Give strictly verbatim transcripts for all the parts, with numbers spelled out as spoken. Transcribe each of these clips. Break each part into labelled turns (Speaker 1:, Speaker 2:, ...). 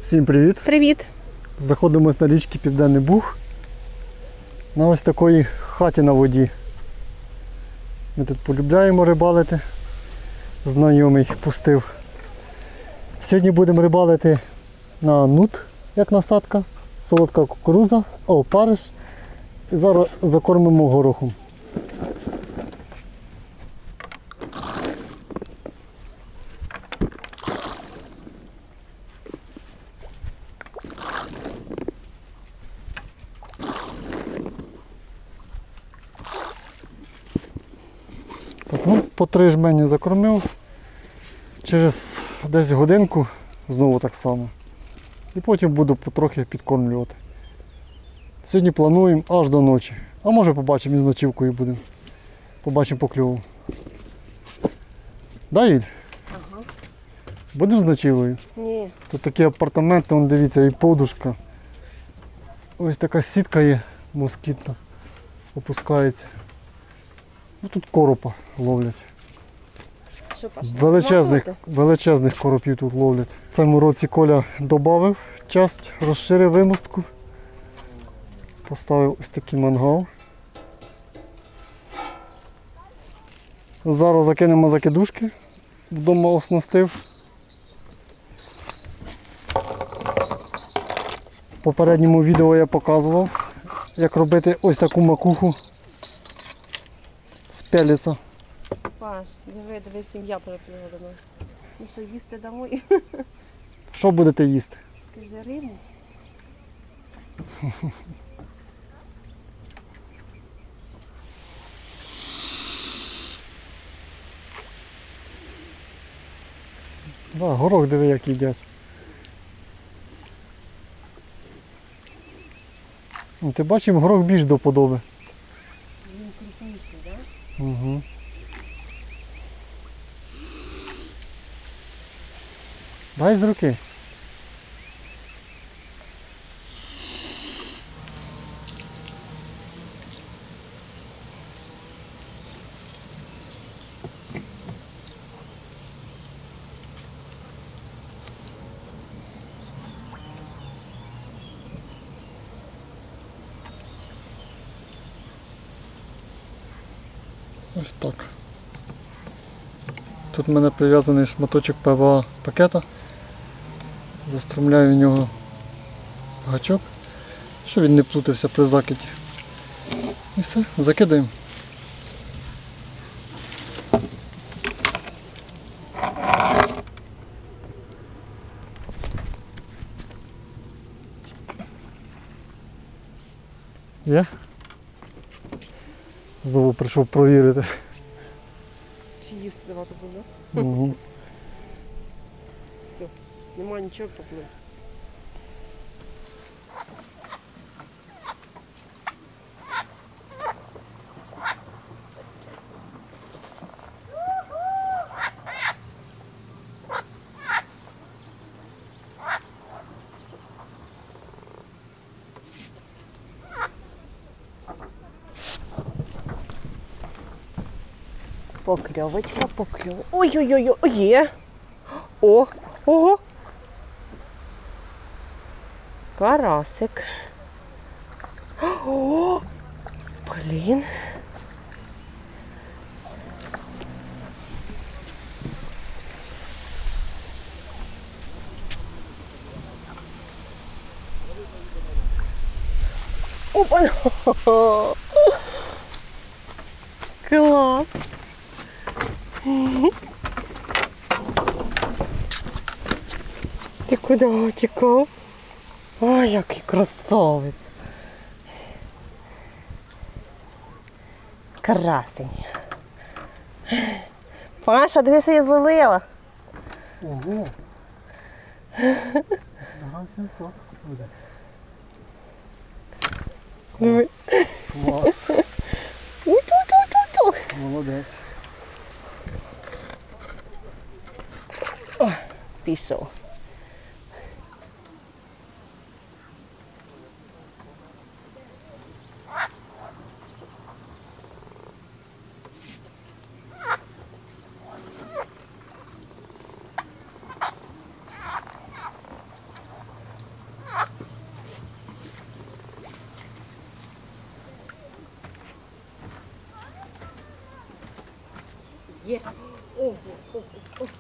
Speaker 1: Всім привіт!
Speaker 2: Привіт!
Speaker 1: Знаходимося на річці Південний Буг. На ось такій хаті на воді. Ми тут полюбляємо рибалити. Знайомий пустив. Сьогодні будемо рибалити на нут, як насадка, солодка кукуруза, о, париш. І зараз закормимо горохом. Так, ну, по три жмені закормив, через десь годинку знову так само. І потім буду потрохи підкормлювати. Сьогодні плануємо аж до ночі. А може побачимо і з ночівкою будемо. Побачимо по кльову. Да, Юль?
Speaker 2: Ага.
Speaker 1: Будемо з ночівлею?
Speaker 2: Ні.
Speaker 1: Тут такі апартаменти, вон, дивіться, і подушка. Ось така сітка є, москітна. Опускається. Ну, тут коропа ловлять.
Speaker 2: Що, Паша,
Speaker 1: Величезних,
Speaker 2: смакувати?
Speaker 1: величезних коропів тут ловлять. В цьому році Коля додав часть, розширив вимостку. Поставив ось такий мангал. Зараз закинемо закидушки. Вдома оснастив. В попередньому відео я показував, як робити ось таку макуху з пеліця.
Speaker 2: Паш, диви, диви, сім'я приплила до нас. Ну що, їсти дамо?
Speaker 1: Що будете їсти?
Speaker 2: Каже, рибу.
Speaker 1: Да, горох диви, як їдять. Ну, ти бачиш, горох більш до подоби.
Speaker 2: Він крупніший, так?
Speaker 1: Угу. Дай з руки. Ось так. Тут в мене прив'язаний шматочок пе ве а пакета. Заструмляю в нього гачок, щоб він не плутався при закиді. І все, закидаємо. Є? Знову прийшов провірити.
Speaker 2: Чи їсти давати буде?
Speaker 1: Угу.
Speaker 2: Все, нема нічого, поплив. Покльовочка, покльовочка. Ой-ой-ой, є. О, ого. Карасик. О, блін. Опа. Клас. Ти куди утікав? Ой, який красавець. Красень. Паша, диви, що я зловила.
Speaker 1: Ого! Грам сімсот буде.
Speaker 2: Диви.
Speaker 1: Клас!
Speaker 2: У-ту-ту-ту-ту.
Speaker 1: Молодець.
Speaker 2: О, пішов. Є. Ого, ого, ого.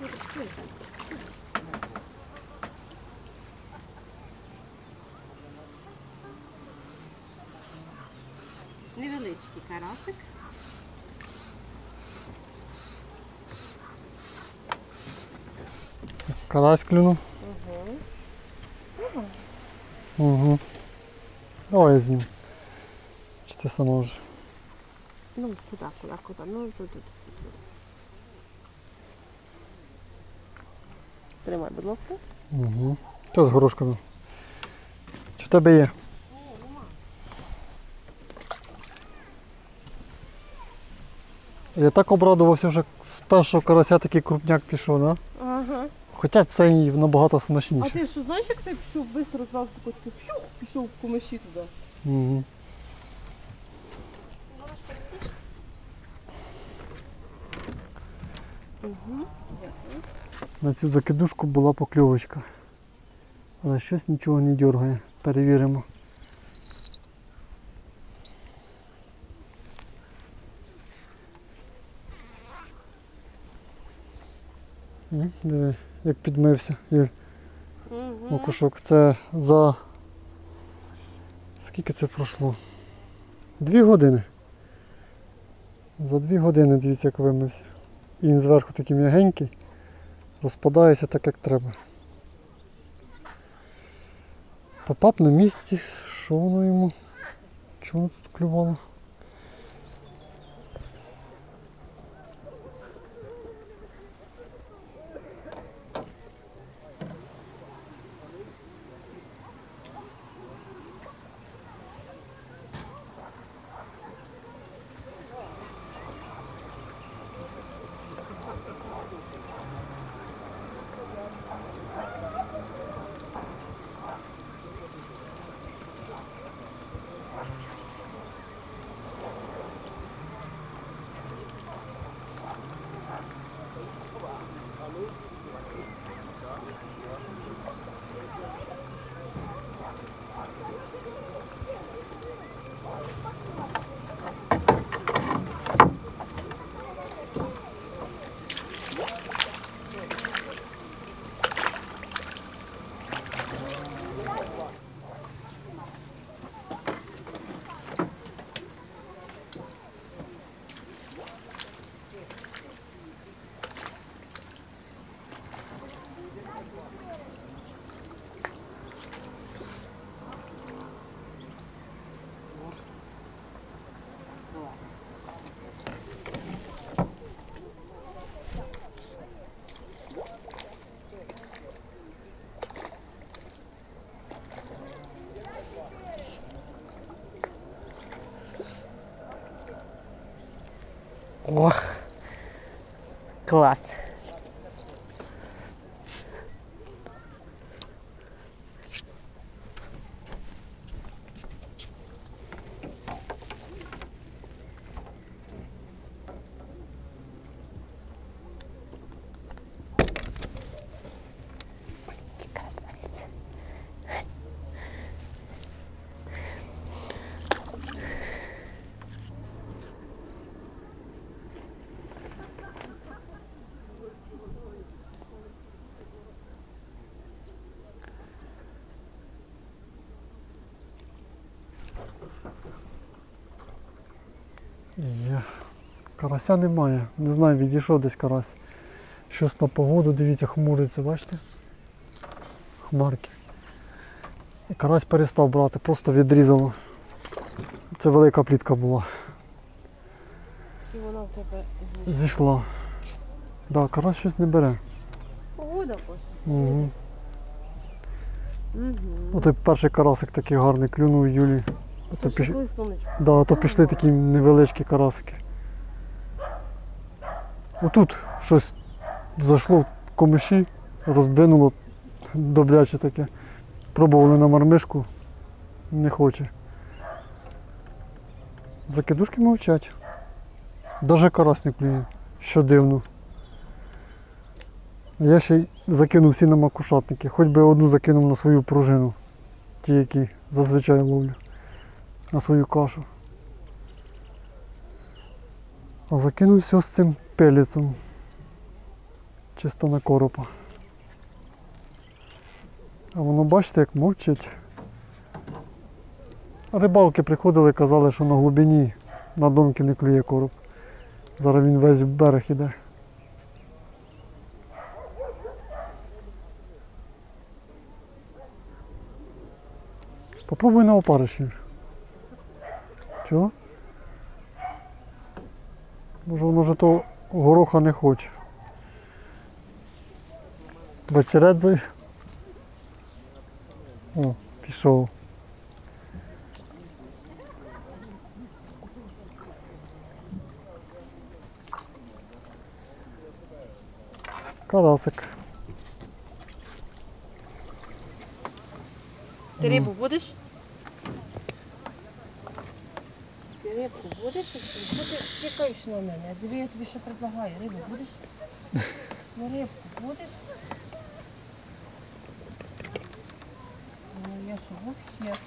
Speaker 2: Невеличкий карасик.
Speaker 1: Карась клюнув.
Speaker 2: Угу.
Speaker 1: Угу. Давай я зніму. Чи ти сама вже?
Speaker 2: Ну, куди, куди, куди? Ну, тут, тут. Тримай, будь ласка.
Speaker 1: Угу. Що з горошками? Чи в тебе є? Я так обрадувався, що з першого карася такий крупняк пішов, да?
Speaker 2: Ага.
Speaker 1: Хоча цей набагато
Speaker 2: А
Speaker 1: смачніший.
Speaker 2: ти що, знаєш, як це пішов швидко зразу такий п'юх, пішов в комиші туди?
Speaker 1: Угу.
Speaker 2: Угу.
Speaker 1: На цю закидушку була покльовочка. Але щось нічого не дергає. Перевіримо. М, Диви, як підмився. Юль,
Speaker 2: Угу.
Speaker 1: окушок. Це за... Скільки це пройшло? Дві години. За дві години, дивіться, як вимився. І він зверху такий м'ягенький. Розпадається так, як треба. Попап на місці. Що воно йому? Чого воно тут клювало?
Speaker 2: Ох, клас. Красавица.
Speaker 1: Є. Карася немає. Не знаю, відійшов десь карась. Щось на погоду, дивіться, хмуриться, бачите? Хмарки. І карась перестав брати, просто відрізало. Це велика плітка була.
Speaker 2: І вона в тебе
Speaker 1: Зійшла. Так, да, карась щось не бере.
Speaker 2: погода просто.
Speaker 1: Угу.
Speaker 2: Угу.
Speaker 1: Отой перший карасик такий гарний клюнув Юлі. А то, піш...
Speaker 2: Коли сонечко.
Speaker 1: да, а то пішли такі невеличкі карасики. Отут щось зайшло в комиші, роздвинуло добряче таке. Пробували на мармишку, не хоче. Закидушки мовчать. Даже карась не клює, що дивно. Я ще й закинув всі на макушатники, хоч би одну закинув на свою пружину, ті, які зазвичай ловлю, на свою кашу. А закинув все з цим пелецом. Чисто на коропа. А воно, бачите, як мовчить. Рибалки приходили, казали, що на глибині на донки не клює короб. Зараз він весь в берег іде. Попробуй на опариш, Юр. Чого? Може воно вже того гороха не хоче. Вечерет зай. О, пішов. Карасик.
Speaker 2: Ти рибу будеш? Ти рибку будеш? Що ти чекаєш на мене? Диви, я тобі ще предлагаю. Рибу будеш? Ну рибку будеш? Ну я що, вообще.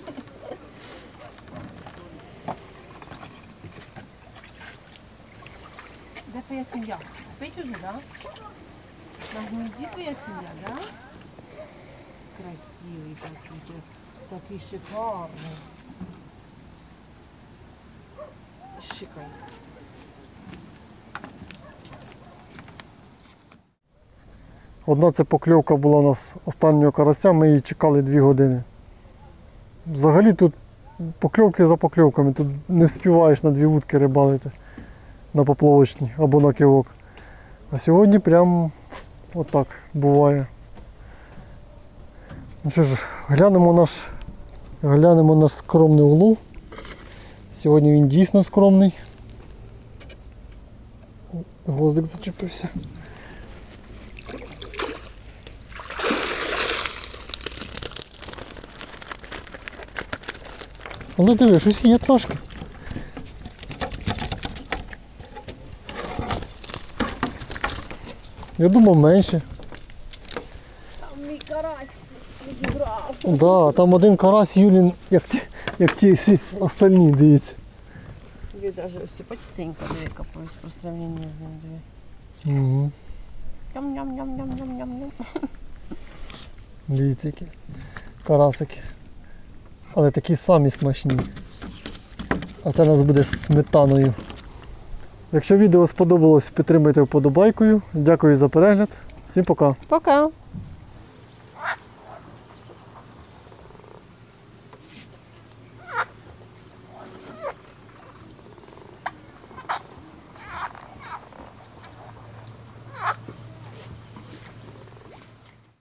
Speaker 2: Де твоя сім'я? Спить уже, да? На гнізді твоя сім'я, да? Красивий такий, такий шикарний. Шикай.
Speaker 1: Одна це покльовка була у нас останнього карася, ми її чекали дві години. Взагалі тут покльовки за покльовками, тут не вспіваєш на дві вудки рибалити на поплавочній або на кивок. А сьогодні прям отак буває. Ну що ж, глянемо наш, глянемо наш скромний улов. Сьогодні він дійсно скромний. Гвоздик зачепився. Але диви, щось є трошки. Я думав менше.
Speaker 2: Там мій карась відібрав.
Speaker 1: Да, там один карась Юлін, як ті, як ті всі остальні, дивіться.
Speaker 2: Диви, навіть ось почтенько, диви, капусь по сравненню з ним, диви.
Speaker 1: Угу.
Speaker 2: Ням-ням-ням-ням-ням-ням.
Speaker 1: Дивіться які карасики. Але такі самі смачні. А це у нас буде з сметаною. Якщо відео сподобалось, підтримайте вподобайкою. Дякую за перегляд. Всім пока.
Speaker 2: Пока.